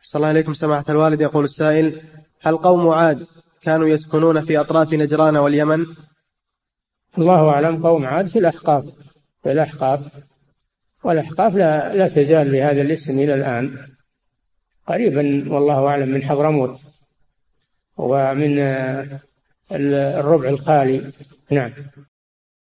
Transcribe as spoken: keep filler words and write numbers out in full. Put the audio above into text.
صلى الله عليكم سماحة الوالد. يقول السائل: هل قوم عاد كانوا يسكنون في أطراف نجران واليمن؟ الله أعلم. قوم عاد في الأحقاف، في الأحقاف، والأحقاف لا, لا تزال بهذا الاسم إلى الآن، قريبا والله أعلم من حضرموت ومن الربع الخالي. نعم.